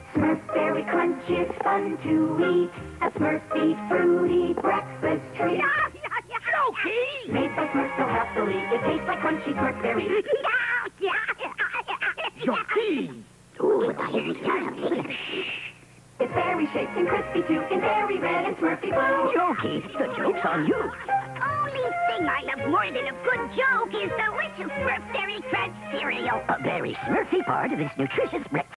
Smurf-Berry Crunch is fun to eat. A Smurfy fruity breakfast treat. Jokey! Made by Smurfs so happily, it tastes like crunchy Smurf-Berry. Jokey! It's berry shaped and crispy too, in berry red and Smurfy blue. Jokey, the joke's on you. Only thing I love more than a good joke is delicious Smurf-Berry Crunch cereal. A very Smurfy part of this nutritious breakfast.